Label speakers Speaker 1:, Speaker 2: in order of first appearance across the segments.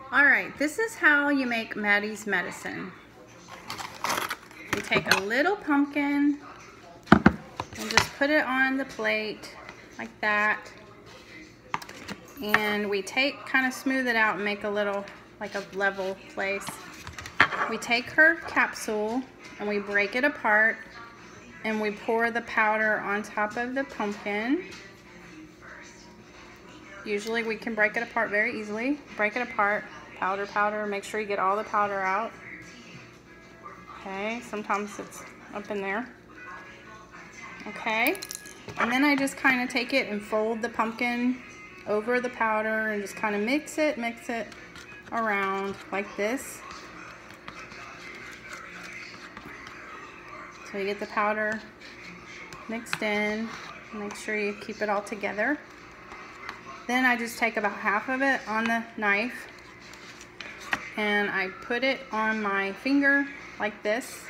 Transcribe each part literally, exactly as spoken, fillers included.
Speaker 1: All right, this is how you make Maddie's medicine. You take a little pumpkin and just put it on the plate like that. And we take, kind of smooth it out and make a little, like a level place. We take her capsule and we break it apart and we pour the powder on top of the pumpkin. Usually we can break it apart very easily. Break it apart, powder, powder, make sure you get all the powder out. Okay, sometimes it's up in there. Okay, and then I just kind of take it and fold the pumpkin over the powder and just kind of mix it, mix it around like this. So you get the powder mixed in, make sure you keep it all together. Then I just take about half of it on the knife and I put it on my finger like this.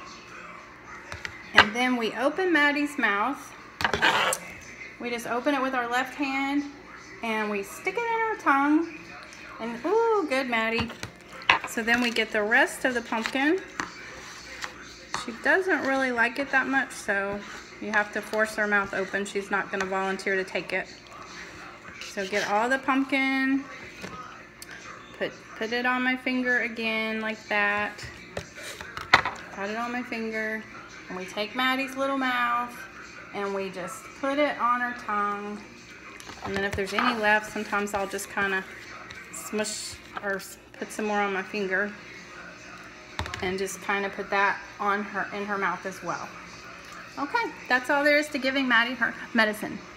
Speaker 1: And then we open Maddie's mouth. We just open it with our left hand and we stick it in her tongue. And ooh, good, Maddie. So then we get the rest of the pumpkin. She doesn't really like it that much, so you have to force her mouth open. She's not gonna volunteer to take it. So get all the pumpkin, put, put it on my finger again like that. Put it on my finger, and we take Maddie's little mouth and we just put it on her tongue. And then if there's any left, sometimes I'll just kind of smush or put some more on my finger and just kind of put that on her, in her mouth as well. Okay, that's all there is to giving Maddie her medicine.